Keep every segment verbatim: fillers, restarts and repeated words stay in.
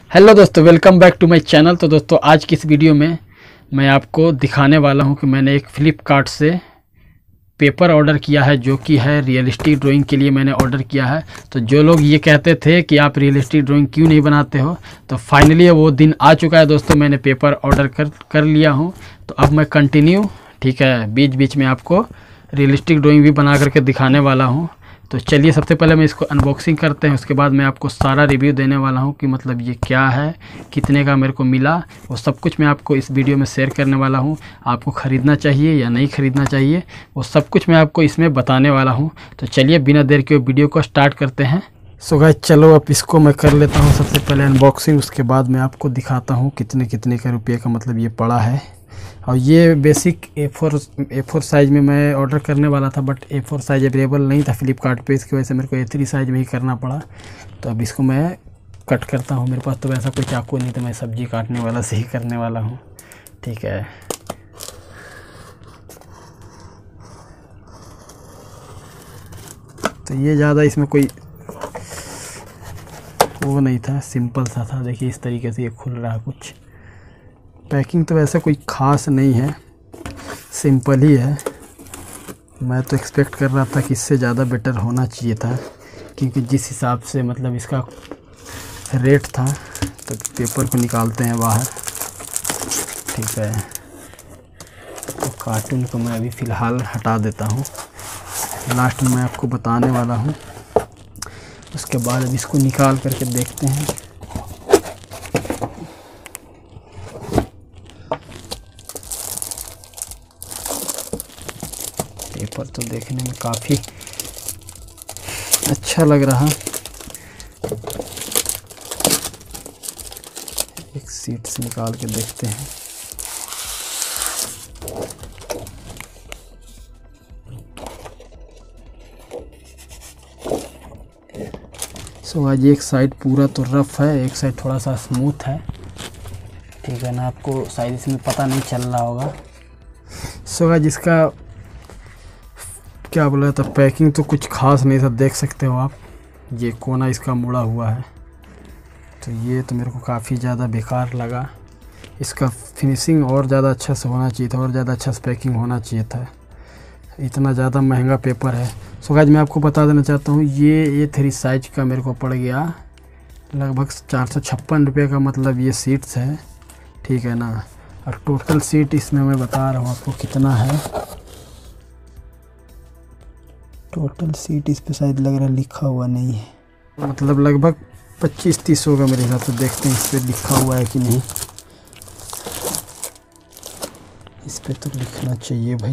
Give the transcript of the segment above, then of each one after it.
Hello दोस्तों, welcome back to my channel. तो दोस्तों आज की इस वीडियो में मैं आपको दिखाने वाला हूं कि मैंने एक फ्लिपकार्ट से पेपर ऑर्डर किया है, जो कि है रियलिस्टिक ड्राइंग के लिए मैंने ऑर्डर किया है। तो जो लोग ये कहते थे कि आप रियलिस्टिक ड्राइंग क्यों नहीं बनाते हो, तो फाइनली वो दिन आ चुका है दोस्तों। मैंने पेपर ऑर्डर कर कर लिया हूँ। तो अब मैं कंटिन्यू ठीक है बीच बीच में आपको रियलिस्टिक ड्राइंग भी बना करके दिखाने वाला हूँ। तो चलिए सबसे पहले मैं इसको अनबॉक्सिंग करते हैं, उसके बाद मैं आपको सारा रिव्यू देने वाला हूं कि मतलब ये क्या है, कितने का मेरे को मिला, वो सब कुछ मैं आपको इस वीडियो में शेयर करने वाला हूं। आपको ख़रीदना चाहिए या नहीं ख़रीदना चाहिए, वो सब कुछ मैं आपको इसमें बताने वाला हूं। तो चलिए बिना देर के वीडियो को स्टार्ट करते हैं। सो गाइस चलो अब इसको मैं कर लेता हूँ सबसे पहले अनबॉक्सिंग, उसके बाद मैं आपको दिखाता हूँ कितने कितने का रुपये का मतलब ये पड़ा है। और ये basic A four A four size में मैं ऑर्डर करने वाला था, but A four size available नहीं था फ्लिपकार्ट पे, इसकी वजह से मेरे को ए थ्री साइज़ में ही करना पड़ा। तो अब इसको मैं कट करता हूँ। मेरे पास तो वैसा कोई चाकू नहीं था, मैं सब्ज़ी काटने वाला से ही करने वाला हूँ। ठीक है, तो ये ज़्यादा इसमें कोई वो नहीं था, सिंपल सा था। देखिए इस तरीके से ये खुल रहा है। कुछ पैकिंग तो वैसे कोई ख़ास नहीं है, सिंपल ही है। मैं तो एक्सपेक्ट कर रहा था कि इससे ज़्यादा बेटर होना चाहिए था, क्योंकि जिस हिसाब से मतलब इसका रेट था। तो पेपर को निकालते हैं बाहर। ठीक है, तो कार्टून को मैं अभी फ़िलहाल हटा देता हूँ, लास्ट में मैं आपको बताने वाला हूँ। उसके बाद अब इसको निकाल करके देखते हैं। पेपर तो देखने में काफ़ी अच्छा लग रहा। एक सीट से निकाल के देखते हैं। सो आज एक साइड पूरा तो रफ है, एक साइड थोड़ा सा स्मूथ है। ठीक है ना, आपको शायद इसमें पता नहीं चल रहा होगा। सो आज इसका क्या बोला था, पैकिंग तो कुछ खास नहीं था, देख सकते हो आप। ये कोना इसका मुड़ा हुआ है, तो ये तो मेरे को काफ़ी ज़्यादा बेकार लगा। इसका फिनिशिंग और ज़्यादा अच्छा से होना चाहिए था, और ज़्यादा अच्छा से पैकिंग होना चाहिए था। इतना ज़्यादा महंगा पेपर है। सो गाइस मैं आपको बता देना चाहता हूँ, ये ए थ्री साइज का मेरे को पड़ गया लगभग चार सौ छप्पन रुपये का। मतलब ये सीट्स है, ठीक है ना। और टोटल सीट इसमें मैं बता रहा हूँ आपको कितना है। टोटल सीट इस पे शायद लग रहा है लिखा हुआ नहीं है, मतलब लगभग पच्चीस तीस होगा मेरे हिसाब से। देखते हैं इस पे लिखा हुआ है कि नहीं। इस पे तो लिखना चाहिए भाई।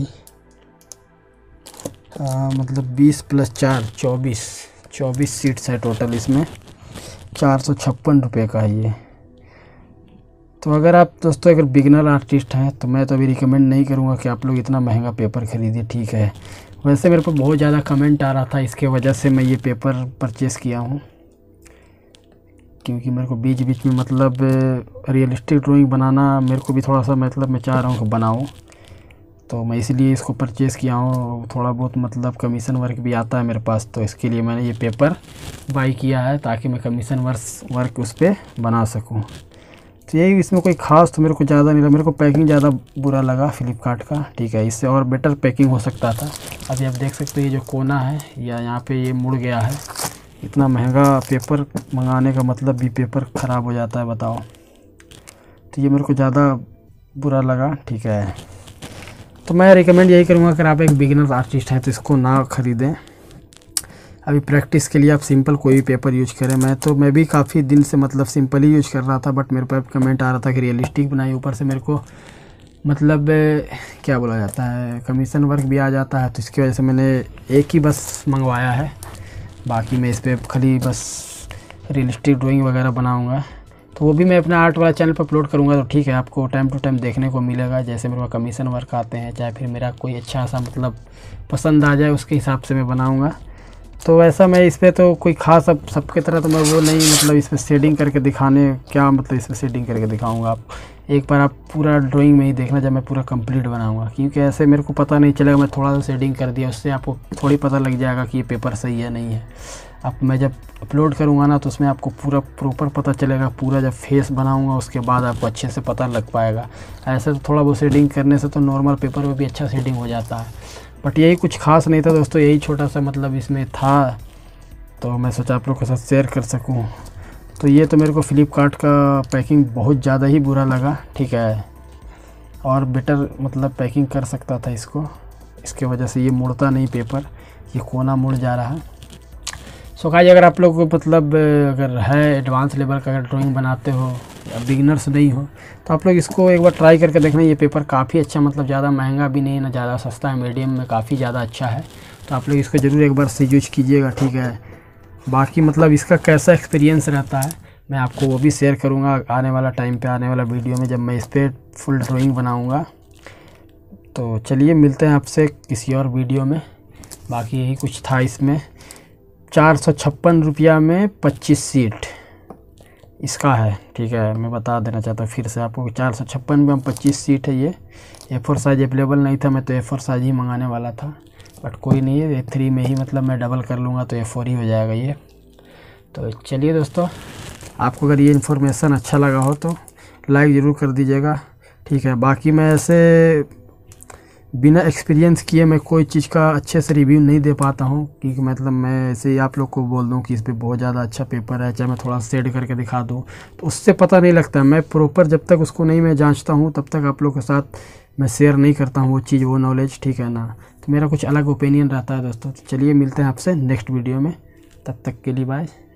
आ, मतलब बीस प्लस चार चौबीस चौबीस सीट्स है टोटल इसमें। चार सौ छप्पन रुपये का है ये। तो अगर आप दोस्तों अगर बिगनर आर्टिस्ट हैं तो मैं तो अभी रिकमेंड नहीं करूँगा कि आप लोग इतना महंगा पेपर ख़रीदिए। ठीक है, वैसे मेरे को बहुत ज़्यादा कमेंट आ रहा था, इसके वजह से मैं ये पेपर परचेज़ किया हूँ। क्योंकि मेरे को बीच बीच में मतलब रियलिस्टिक ड्राइंग बनाना मेरे को भी थोड़ा सा मतलब मैं चाह रहा हूँ कि बनाऊँ, तो मैं इसलिए इसको परचेज़ किया हूँ। थोड़ा बहुत मतलब कमीशन वर्क भी आता है मेरे पास, तो इसके लिए मैंने ये पेपर बाई किया है, ताकि मैं कमीशन वर्क वर्क उस पर बना सकूँ। तो यही, इसमें कोई ख़ास तो मेरे को ज़्यादा नहीं लगा। मेरे को पैकिंग ज़्यादा बुरा लगा फ्लिपकार्ट का। ठीक है, इससे और बेटर पैकिंग हो सकता था। अभी आप देख सकते हो ये जो कोना है या यहाँ पे ये मुड़ गया है। इतना महंगा पेपर मंगाने का मतलब भी पेपर ख़राब हो जाता है, बताओ। तो ये मेरे को ज़्यादा बुरा लगा। ठीक है, तो मैं रिकमेंड यही करूँगा, अगर आप एक बिगिनर आर्टिस्ट हैं तो इसको ना ख़रीदें। अभी प्रैक्टिस के लिए आप सिंपल कोई भी पेपर यूज करें। मैं तो मैं भी काफ़ी दिन से मतलब सिंपल ही यूज कर रहा था, बट मेरे पर कमेंट आ रहा था कि रियलिस्टिक बनाई। ऊपर से मेरे को मतलब क्या बोला जाता है, कमीशन वर्क भी आ जाता है। तो इसकी वजह से मैंने एक ही बस मंगवाया है, बाकी मैं इस पर खाली बस रियलिस्टिक ड्राइंग वगैरह बनाऊँगा। तो वो भी मैं अपना आर्ट वाला चैनल पर अपलोड करूँगा। तो ठीक है, आपको टाइम टू टाइम देखने को मिलेगा। जैसे मेरे को कमीशन वर्क आते हैं, चाहे फिर मेरा कोई अच्छा सा मतलब पसंद आ जाए, उसके हिसाब से मैं बनाऊँगा। तो ऐसा मैं इस पर तो कोई ख़ास अब सबके तरह तो मैं वो नहीं, मतलब इस पर शेडिंग करके दिखाने क्या मतलब इस पर शेडिंग करके दिखाऊंगा। आप एक बार आप पूरा ड्राइंग में ही देखना जब मैं पूरा कंप्लीट बनाऊंगा, क्योंकि ऐसे मेरे को पता नहीं चलेगा। मैं थोड़ा सा शेडिंग कर दिया, उससे आपको थोड़ी पता लग जाएगा कि ये पेपर सही है नहीं है। अब मैं जब अपलोड करूँगा ना तो उसमें आपको पूरा प्रॉपर पता चलेगा, पूरा जब फेस बनाऊँगा उसके बाद आपको अच्छे से पता लग पाएगा। ऐसे तो थोड़ा बहुत शेडिंग करने से तो नॉर्मल पेपर में भी अच्छा शेडिंग हो जाता है, बट यही कुछ खास नहीं था दोस्तों, यही छोटा सा मतलब इसमें था, तो मैं सोचा आप लोग के साथ शेयर कर सकूं। तो ये तो मेरे को फ्लिपकार्ट का पैकिंग बहुत ज़्यादा ही बुरा लगा, ठीक है, और बेटर मतलब पैकिंग कर सकता था इसको, इसके वजह से ये मुड़ता नहीं पेपर, ये कोना मुड़ जा रहा है। सो गाइस, अगर आप लोग को मतलब अगर है एडवांस लेवल का अगर ड्राइंग बनाते हो या बिगिनर्स नहीं हो तो आप लोग इसको एक बार ट्राई करके देखना। ये पेपर काफ़ी अच्छा, मतलब ज़्यादा महंगा भी नहीं ना ज़्यादा सस्ता है, मीडियम में काफ़ी ज़्यादा अच्छा है। तो आप लोग इसको ज़रूर एक बार से यूज कीजिएगा, ठीक है। बाकी मतलब इसका कैसा एक्सपीरियंस रहता है मैं आपको वो भी शेयर करूँगा आने वाला टाइम पे, आने वाला वीडियो में जब मैं इस पर फुल ड्राइंग बनाऊँगा। तो चलिए मिलते हैं आपसे किसी और वीडियो में। बाकी यही कुछ था इसमें। चार सौ छप्पन रुपया में पच्चीस सीट इसका है, ठीक है। मैं बता देना चाहता हूँ फिर से आपको, चार सौ छप्पन में पच्चीस सीट है। ये ए फोर साइज़ अवेलेबल नहीं था, मैं तो ए फोर साइज़ ही मंगाने वाला था, बट कोई नहीं है, ए थ्री में ही मतलब मैं डबल कर लूँगा तो ए फोर ही हो जाएगा ये। तो चलिए दोस्तों, आपको अगर ये इन्फॉर्मेशन अच्छा लगा हो तो लाइक ज़रूर कर दीजिएगा, ठीक है। बाकी मैं ऐसे बिना एक्सपीरियंस किए मैं कोई चीज़ का अच्छे से रिव्यू नहीं दे पाता हूँ, क्योंकि मतलब मैं ऐसे ही आप लोग को बोल दूँ कि इस पर बहुत ज़्यादा अच्छा पेपर है, चाहे मैं थोड़ा शेड करके दिखा दूँ तो उससे पता नहीं लगता। मैं प्रॉपर जब तक उसको नहीं मैं जांचता हूँ तब तक आप लोग के साथ मैं शेयर नहीं करता हूँ वो चीज़, वो नॉलेज, ठीक है ना। तो मेरा कुछ अलग ओपिनियन रहता है दोस्तों। तो चलिए मिलते हैं आपसे नेक्स्ट वीडियो में, तब तक के लिए बाय।